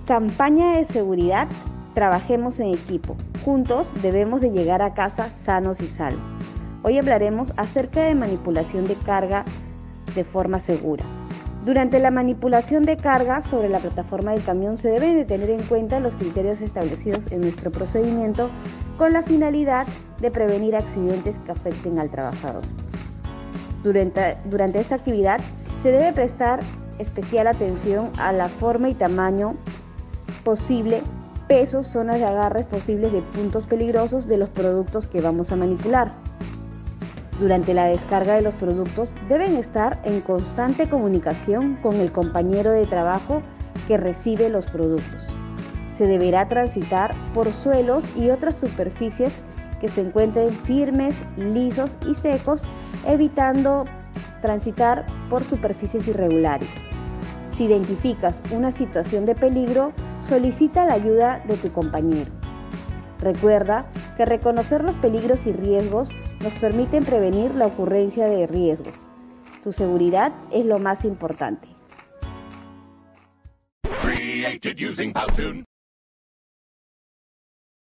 Campaña de seguridad, trabajemos en equipo. Juntos debemos de llegar a casa sanos y salvos. Hoy hablaremos acerca de manipulación de carga de forma segura. Durante la manipulación de carga sobre la plataforma del camión se deben de tener en cuenta los criterios establecidos en nuestro procedimiento con la finalidad de prevenir accidentes que afecten al trabajador. Durante esta actividad se debe prestar especial atención a la forma y tamaño posible, pesos, zonas de agarres posibles de puntos peligrosos de los productos que vamos a manipular. Durante la descarga de los productos deben estar en constante comunicación con el compañero de trabajo que recibe los productos. Se deberá transitar por suelos y otras superficies que se encuentren firmes, lisos y secos, evitando transitar por superficies irregulares. Si identificas una situación de peligro, solicita la ayuda de tu compañero. Recuerda que reconocer los peligros y riesgos nos permiten prevenir la ocurrencia de riesgos. Tu seguridad es lo más importante.